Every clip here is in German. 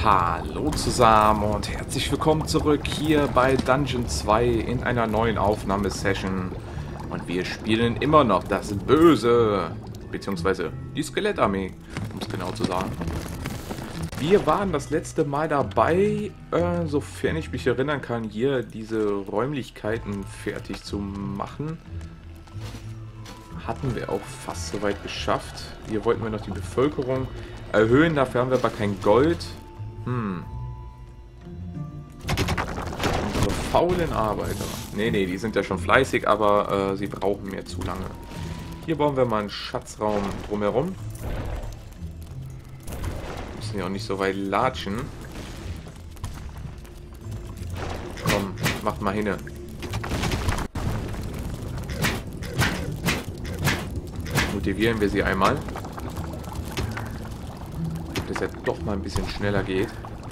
Hallo zusammen und herzlich willkommen zurück hier bei Dungeon 2 in einer neuen Aufnahmesession. Und wir spielen immer noch das Böse, beziehungsweise die Skelettarmee, um es genau zu sagen. Wir waren das letzte Mal dabei, sofern ich mich erinnern kann, hier diese Räumlichkeiten fertig zu machen. Hatten wir auch fast soweit geschafft. Hier wollten wir noch die Bevölkerung erhöhen, dafür haben wir aber kein Gold. Unsere faulen Arbeiter. Nee, die sind ja schon fleißig, aber sie brauchen mir zu lange. Hier bauen wir mal einen Schatzraum drumherum. Müssen ja auch nicht so weit latschen. Komm, macht mal hin. Motivieren wir sie einmal. Dass er doch mal ein bisschen schneller geht.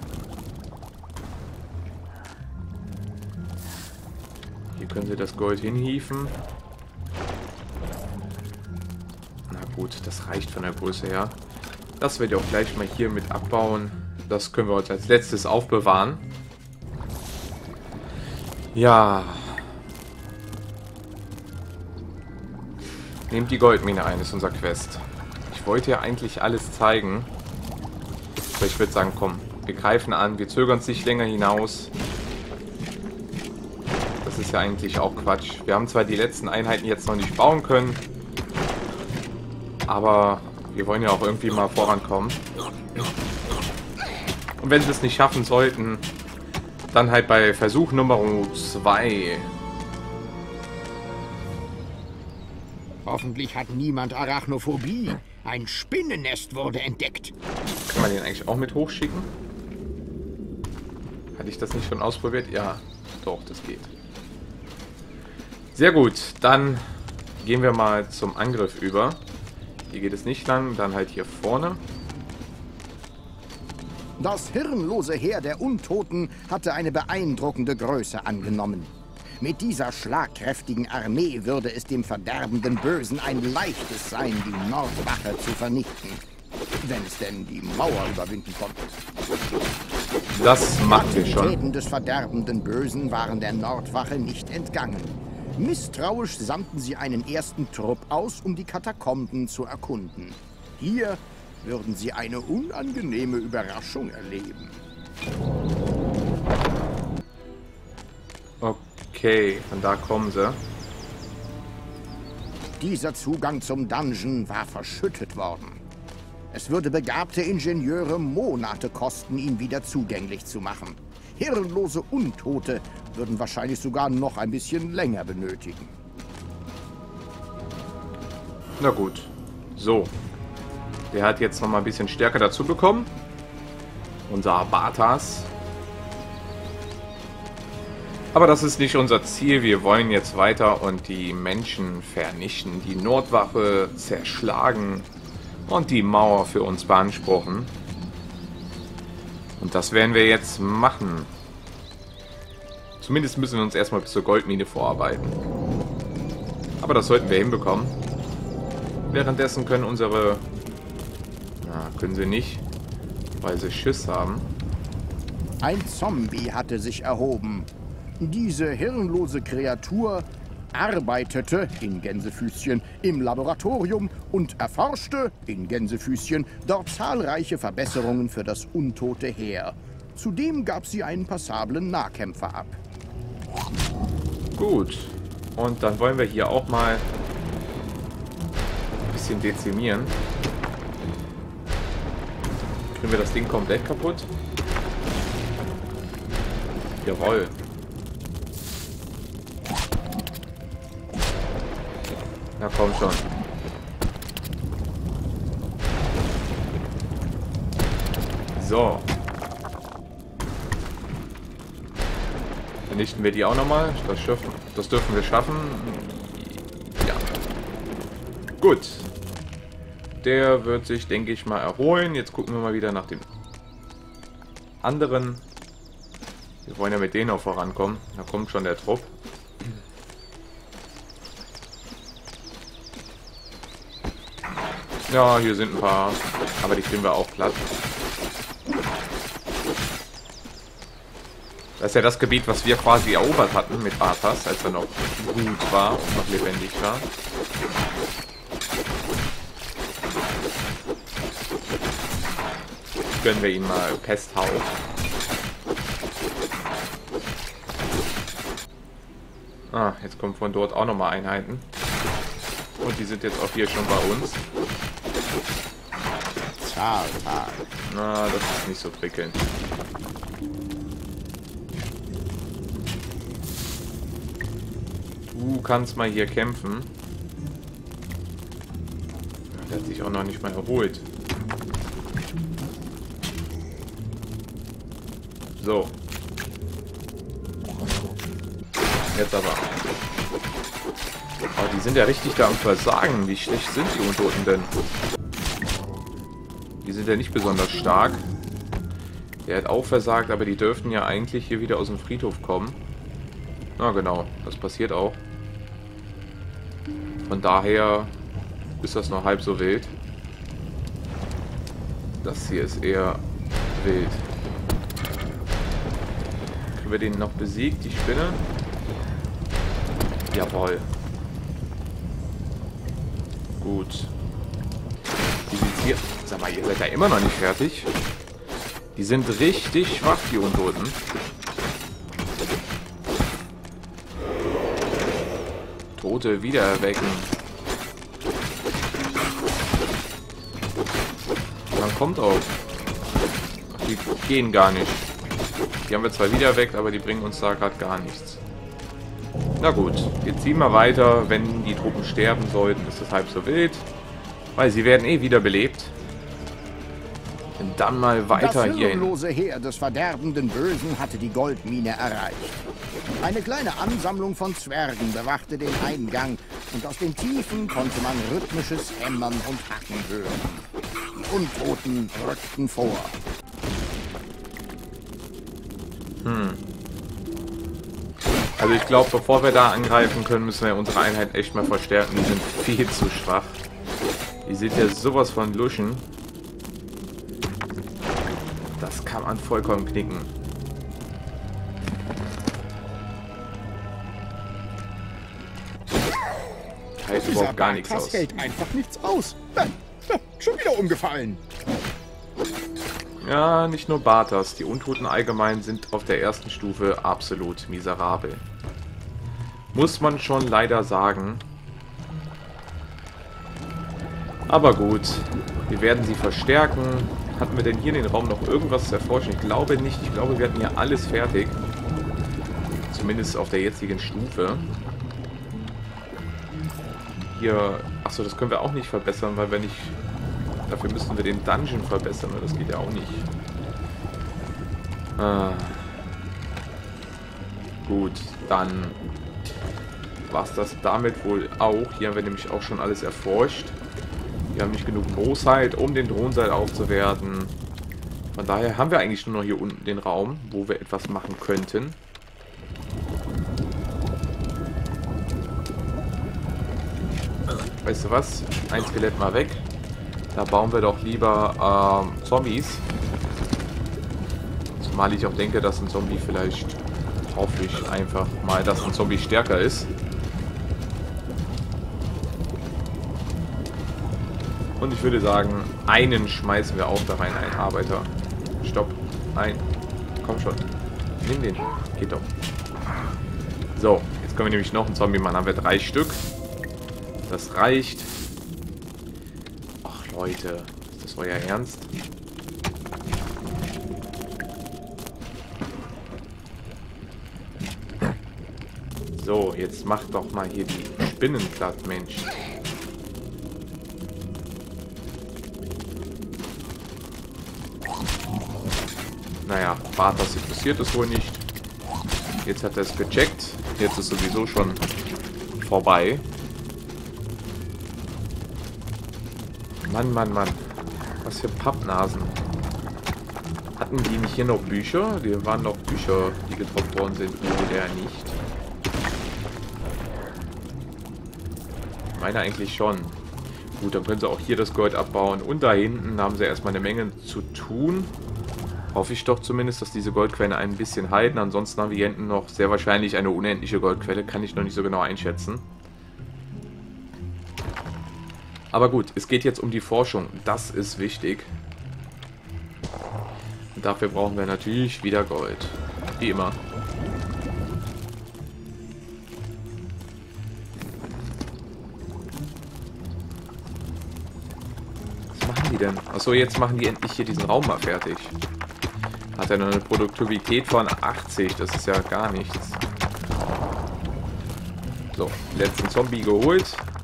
Hier können sie das Gold hinhieven. Na gut, das reicht von der Größe her. Das werde ich auch gleich mal hier mit abbauen. Das können wir uns als letztes aufbewahren. Ja. Nehmt die Goldmine ein, ist unser Quest. Ich wollte ja eigentlich alles zeigen. Aber ich würde sagen, komm, wir greifen an, wir zögern es nicht länger hinaus. Das ist ja eigentlich auch Quatsch. Wir haben zwar die letzten Einheiten jetzt noch nicht bauen können, aber wir wollen ja auch irgendwie mal vorankommen. Und wenn wir es nicht schaffen sollten, dann halt bei Versuch Nummer 2. Hoffentlich hat niemand Arachnophobie. Ein Spinnennest wurde entdeckt. Kann man den eigentlich auch mit hochschicken? Hatte ich das nicht schon ausprobiert? Ja, doch, das geht. Sehr gut, dann gehen wir mal zum Angriff über. Hier geht es nicht lang, dann halt hier vorne. Das hirnlose Heer der Untoten hatte eine beeindruckende Größe angenommen. Mit dieser schlagkräftigen Armee würde es dem verderbenden Bösen ein leichtes sein, die Nordwache zu vernichten. Wenn es denn die Mauer überwinden konnte. Das macht wir Die schon. Aktivitäten des verderbenden Bösen waren der Nordwache nicht entgangen. Misstrauisch sandten sie einen ersten Trupp aus, um die Katakomben zu erkunden. Hier würden sie eine unangenehme Überraschung erleben. Okay, von da kommen sie. Dieser Zugang zum Dungeon war verschüttet worden. Es würde begabte Ingenieure Monate kosten, ihn wieder zugänglich zu machen. Hirnlose Untote würden wahrscheinlich sogar noch ein bisschen länger benötigen. Na gut. So. Der hat jetzt noch mal ein bisschen Stärke dazu bekommen. Unser Bartas. Aber das ist nicht unser Ziel. Wir wollen jetzt weiter und die Menschen vernichten, die Nordwache zerschlagen und die Mauer für uns beanspruchen. Und das werden wir jetzt machen. Zumindest müssen wir uns erstmal bis zur Goldmine vorarbeiten. Aber das sollten wir hinbekommen. Währenddessen können unsere... Na, können sie nicht, weil sie Schiss haben. Ein Zombie hatte sich erhoben. Diese hirnlose Kreatur arbeitete, in Gänsefüßchen, im Laboratorium und erforschte, in Gänsefüßchen, dort zahlreiche Verbesserungen für das untote Heer. Zudem gab sie einen passablen Nahkämpfer ab. Gut. Und dann wollen wir hier auch mal ein bisschen dezimieren. Kriegen wir das Ding komplett kaputt? Jawohl. Na komm schon. So. Vernichten wir die auch nochmal. Das dürfen wir schaffen. Ja. Gut. Der wird sich, denke ich mal, erholen. Jetzt gucken wir mal wieder nach dem anderen. Wir wollen ja mit denen auch vorankommen. Da kommt schon der Trupp. Ja, hier sind ein paar. Aber die kriegen wir auch platt. Das ist ja das Gebiet, was wir quasi erobert hatten mit Bartas, als er noch gut war und noch lebendig war. Gönnen wir ihn mal Pesthauch. Ah, jetzt kommen von dort auch nochmal Einheiten. Und die sind jetzt auch hier schon bei uns. Zahltag. Na, das ist nicht so prickelnd. Du kannst mal hier kämpfen. Der hat sich auch noch nicht mal erholt. So. Jetzt aber. Oh, die sind ja richtig da am Versagen. Wie schlecht sind die Untoten denn? Die sind ja nicht besonders stark. Der hat auch versagt, aber die dürften ja eigentlich hier wieder aus dem Friedhof kommen. Na genau, das passiert auch. Von daher ist das noch halb so wild. Das hier ist eher wild. Kriegen wir den noch besiegt, die Spinne? Jawohl. Gut. Wie sieht's hier? Sag mal, ihr seid ja immer noch nicht fertig. Die sind richtig schwach, die Untoten. Tote wiedererwecken. Man kommt auch. Ach, die gehen gar nicht. Die haben wir zwar wieder erweckt, aber die bringen uns da gerade gar nichts. Na gut, jetzt ziehen wir weiter. Wenn die Truppen sterben sollten, ist das halb so wild. Weil sie werden eh wiederbelebt. Und dann mal weiter das hierhin. Das hirnlose Heer des verderbenden Bösen hatte die Goldmine erreicht. Eine kleine Ansammlung von Zwergen bewachte den Eingang und aus den Tiefen konnte man rhythmisches Hämmern und Hacken hören. Die Untoten rückten vor. Also ich glaube, bevor wir da angreifen können, müssen wir unsere Einheit echt mal verstärken. Die sind viel zu schwach. Die sind ja sowas von Luschen. Das kann man vollkommen knicken. Heißt überhaupt gar nichts aus. Das hält einfach nichts aus. Schon wieder umgefallen. Ja, nicht nur Bartas. Die Untoten allgemein sind auf der ersten Stufe absolut miserabel. Muss man schon leider sagen. Aber gut. Wir werden sie verstärken. Hatten wir denn hier in den Raum noch irgendwas zu erforschen? Ich glaube nicht. Ich glaube, wir hatten hier alles fertig. Zumindest auf der jetzigen Stufe. Hier... Achso, das können wir auch nicht verbessern, weil wir nicht... Dafür müssen wir den Dungeon verbessern. Das geht ja auch nicht. Ah. Gut, dann... war es das damit wohl auch. Hier haben wir nämlich auch schon alles erforscht. Wir haben nicht genug Bosheit, um den Thronsaal aufzuwerten. Von daher haben wir eigentlich nur noch hier unten den Raum, wo wir etwas machen könnten. Weißt du was? Ein Skelett mal weg. Da bauen wir doch lieber Zombies. Zumal ich auch denke, dass ein Zombie vielleicht, hoffe ich einfach mal, dass ein Zombie stärker ist. Und ich würde sagen, einen schmeißen wir auch da rein, einen Arbeiter. Stopp. Ein. Komm schon. Nimm den. Geht doch. So, jetzt können wir nämlich noch einen Zombie machen. Haben wir 3 Stück. Das reicht. Ach Leute, ist das euer Ernst? So, jetzt macht doch mal hier die Spinnen platt, Mensch. Naja, Bartas interessiert es wohl nicht. Jetzt hat er es gecheckt. Jetzt ist sowieso schon vorbei. Mann, Mann, Mann. Was für Pappnasen. Hatten die nicht hier noch Bücher? Die waren noch Bücher, die gedroppt worden sind. Oder der nicht? Ich meine eigentlich schon. Gut, dann können sie auch hier das Gold abbauen. Und da hinten haben sie erstmal eine Menge zu tun. Hoffe ich doch zumindest, dass diese Goldquellen ein bisschen halten. Ansonsten haben wir hier hinten noch sehr wahrscheinlich eine unendliche Goldquelle. Kann ich noch nicht so genau einschätzen. Aber gut, es geht jetzt um die Forschung. Das ist wichtig. Und dafür brauchen wir natürlich wieder Gold. Wie immer. Was machen die denn? Achso, jetzt machen die endlich hier diesen Raum mal fertig. Hat er noch eine Produktivität von 80. Das ist ja gar nichts. So, letzten Zombie geholt.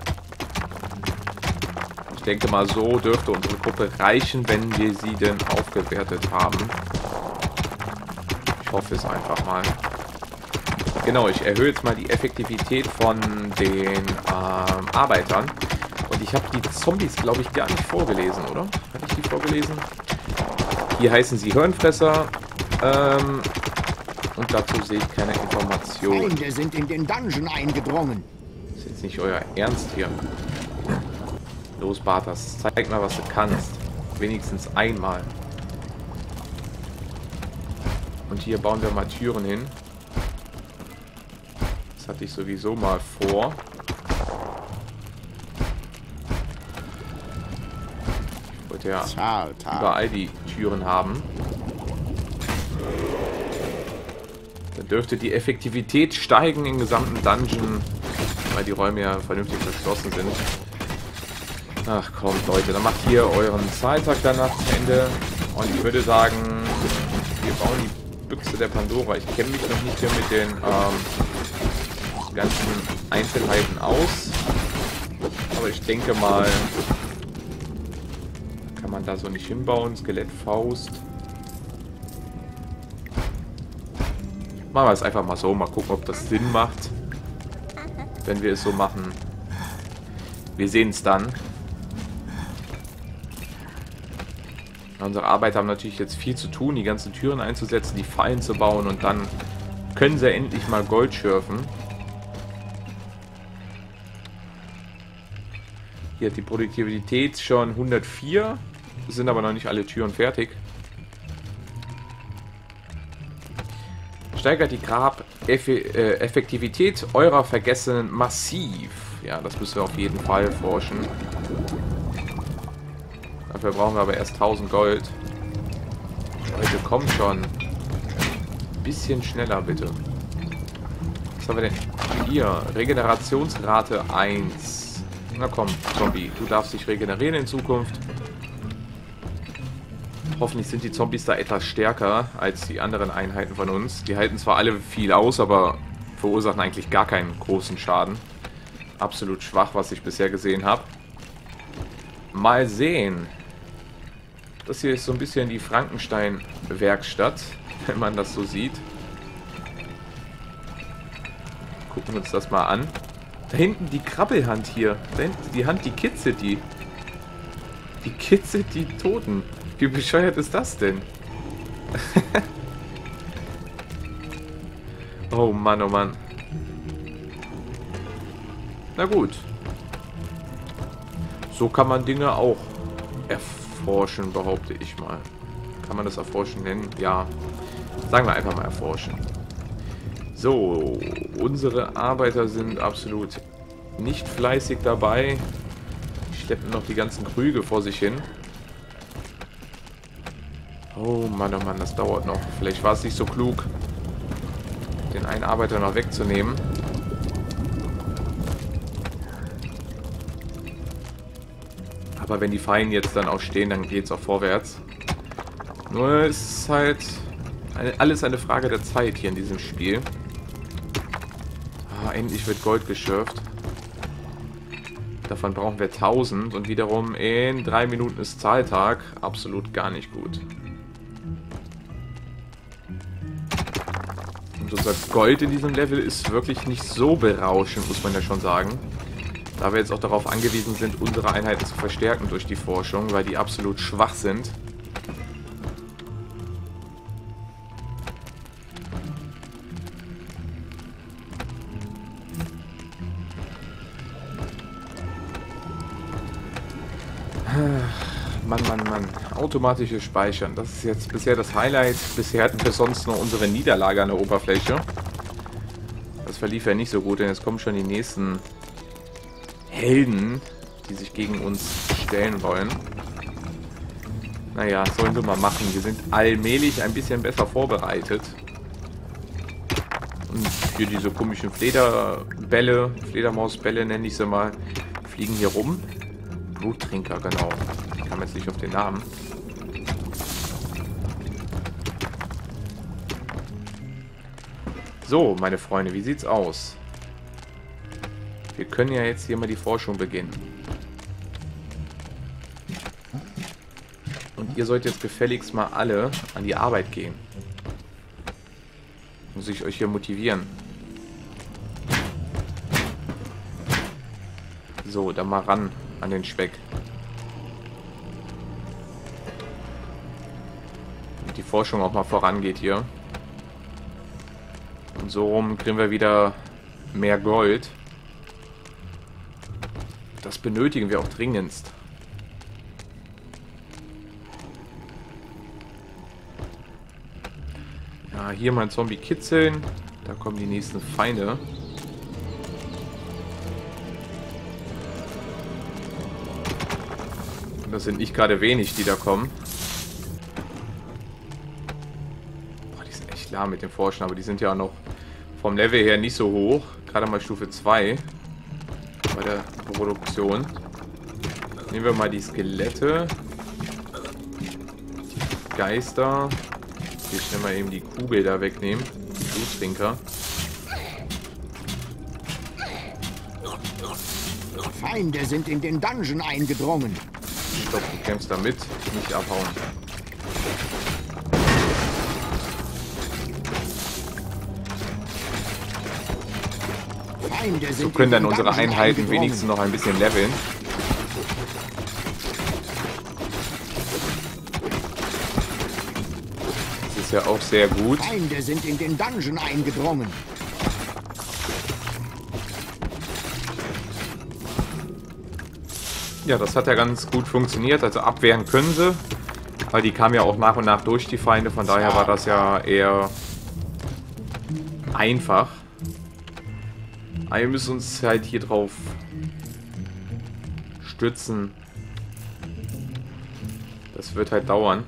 Ich denke mal, so dürfte unsere Gruppe reichen, wenn wir sie denn aufgewertet haben. Ich hoffe es einfach mal. Genau, ich erhöhe jetzt mal die Effektivität von den Arbeitern. Und ich habe die Zombies, glaube ich, gar nicht vorgelesen, oder? Hatte ich die vorgelesen? Hier heißen sie Hirnfresser. Und dazu sehe ich keine Informationen. Feinde sind in den Dungeon eingedrungen. Das ist jetzt nicht euer Ernst hier. Los, Bartas, zeig mal, was du kannst. Wenigstens einmal. Und hier bauen wir mal Türen hin. Das hatte ich sowieso mal vor. Ich wollte ja überall die Türen haben. Dann dürfte die Effektivität steigen im gesamten Dungeon, weil die Räume ja vernünftig verschlossen sind. Ach kommt Leute, dann macht hier euren Zahltag danach zu Ende. Und ich würde sagen, wir bauen die Büchse der Pandora. Ich kenne mich noch nicht hier mit den ganzen Einzelheiten aus. Aber ich denke mal, kann man da so nicht hinbauen. Skelettfaust. Machen wir es einfach mal so. Mal gucken, ob das Sinn macht. Wenn wir es so machen. Wir sehen es dann. Unsere Arbeiter haben natürlich jetzt viel zu tun, die ganzen Türen einzusetzen, die Fallen zu bauen und dann können sie endlich mal Gold schürfen. Hier hat die Produktivität schon 104, sind aber noch nicht alle Türen fertig. Steigert die Grab-Effektivität eurer Vergessenen massiv. Ja, das müssen wir auf jeden Fall forschen. Dafür brauchen wir aber erst 1000 Gold. Leute, kommt schon. Ein bisschen schneller, bitte. Was haben wir denn? Hier, Regenerationsrate 1. Na komm, Zombie, du darfst dich regenerieren in Zukunft. Hoffentlich sind die Zombies da etwas stärker als die anderen Einheiten von uns. Die halten zwar alle viel aus, aber verursachen eigentlich gar keinen großen Schaden. Absolut schwach, was ich bisher gesehen habe. Mal sehen. Das hier ist so ein bisschen die Frankenstein-Werkstatt, wenn man das so sieht. Gucken wir uns das mal an. Da hinten die Krabbelhand hier. Da hinten die Hand, die kitzelt die. Die kitzelt die Toten. Wie bescheuert ist das denn? Oh Mann, oh Mann. Na gut. So kann man Dinge auch erforschen, behaupte ich mal. Kann man das erforschen nennen? Ja. Sagen wir einfach mal erforschen. So, unsere Arbeiter sind absolut nicht fleißig dabei. Die schleppen noch die ganzen Krüge vor sich hin. Oh Mann, das dauert noch. Vielleicht war es nicht so klug, den einen Arbeiter noch wegzunehmen. Aber wenn die Fallen jetzt dann auch stehen, dann geht es auch vorwärts. Nur es ist halt alles eine Frage der Zeit hier in diesem Spiel. Ah, endlich wird Gold geschürft. Davon brauchen wir 1000 und wiederum in 3 Minuten ist Zahltag. Absolut gar nicht gut. Und unser Gold in diesem Level ist wirklich nicht so berauschend, muss man ja schon sagen. Da wir jetzt auch darauf angewiesen sind, unsere Einheiten zu verstärken durch die Forschung, weil die absolut schwach sind. Mann, Mann, Mann. Automatisches Speichern. Das ist jetzt bisher das Highlight. Bisher hatten wir sonst nur unsere Niederlage an der Oberfläche. Das verlief ja nicht so gut, denn jetzt kommen schon die nächsten Helden, die sich gegen uns stellen wollen. Naja, sollen wir mal machen. Wir sind allmählich ein bisschen besser vorbereitet. Und hier diese komischen Flederbälle, Fledermausbälle nenne ich sie mal, fliegen hier rum. Bluttrinker, genau. Ich kam jetzt nicht auf den Namen. So, meine Freunde, wie sieht's aus? Wir können ja jetzt hier mal die Forschung beginnen. Und ihr sollt jetzt gefälligst mal alle an die Arbeit gehen. Muss ich euch hier motivieren. So, dann mal ran an den Speck. Damit die Forschung auch mal vorangeht hier. Und so rum kriegen wir wieder mehr Gold. Das benötigen wir auch dringendst. Ja, hier mal ein Zombie kitzeln. Da kommen die nächsten Feinde. Und das sind nicht gerade wenig, die da kommen. Boah, die sind echt lahm mit den Forschen, aber die sind ja auch noch vom Level her nicht so hoch. Gerade mal Stufe 2 bei der Produktion. Nehmen wir mal die Skelette. Die Geister. Hier schnell mal eben die Kugel da wegnehmen. Die Bluttrinker. Feinde sind in den Dungeon eingedrungen. Stopp, du kämpfst damit. Nicht abhauen. Feinde sind So können dann in den unsere Dungeon Einheiten eingedrungen. wenigstens noch ein bisschen leveln. Das ist ja auch sehr gut. Feinde sind in den Dungeon eingedrungen. Ja, das hat ja ganz gut funktioniert. Also abwehren können sie. Weil die kamen ja auch nach und nach durch, die Feinde. Von daher war das ja eher einfach. Aber wir müssen uns halt hier drauf stützen. Das wird halt dauern.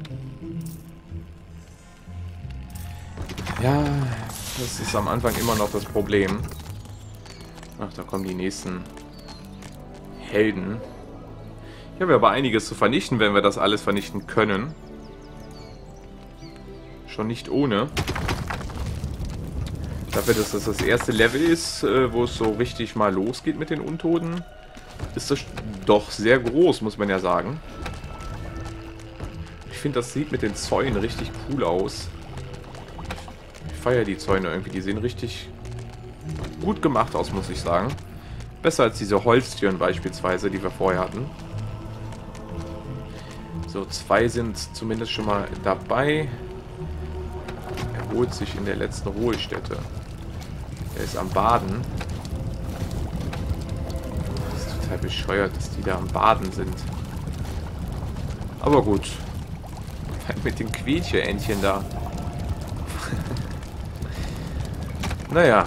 Ja, das ist am Anfang immer noch das Problem. Ach, da kommen die nächsten Helden. Hier haben wir aber einiges zu vernichten, wenn wir das alles vernichten können. Schon nicht ohne. Dafür, dass das das erste Level ist, wo es so richtig mal losgeht mit den Untoten, ist das doch sehr groß, muss man ja sagen. Ich finde, das sieht mit den Zäunen richtig cool aus. Ich feiere die Zäune irgendwie, die sehen richtig gut gemacht aus, muss ich sagen. Besser als diese Holztüren beispielsweise, die wir vorher hatten. So, 2 sind zumindest schon mal dabei. Er holt sich in der letzten Ruhestätte. Er ist am Baden. Das ist total bescheuert, dass die da am Baden sind. Aber gut. Mit dem Quietscheentchen da. Naja.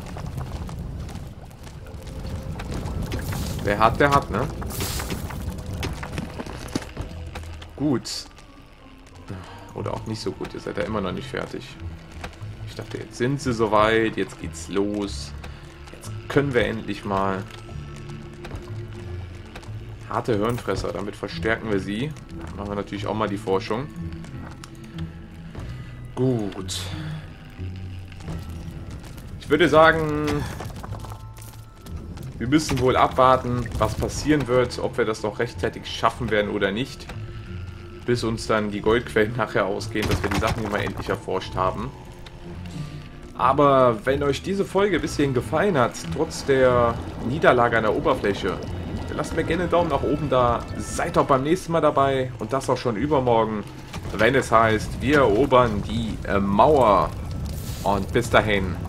Wer hat, der hat, ne? Gut. Oder auch nicht so gut. Ihr seid ja immer noch nicht fertig. Ich dachte, jetzt sind sie soweit. Jetzt geht's los. Jetzt können wir endlich mal. Harte Hirnfresser. Damit verstärken wir sie. Dann machen wir natürlich auch mal die Forschung. Gut. Ich würde sagen, wir müssen wohl abwarten, was passieren wird, ob wir das noch rechtzeitig schaffen werden oder nicht. Bis uns dann die Goldquellen nachher ausgehen, dass wir die Sachen hier mal endlich erforscht haben. Aber wenn euch diese Folge ein bisschen gefallen hat, trotz der Niederlage an der Oberfläche, dann lasst mir gerne einen Daumen nach oben da. Seid auch beim nächsten Mal dabei und das auch schon übermorgen, wenn es heißt, wir erobern die Mauer. Und bis dahin.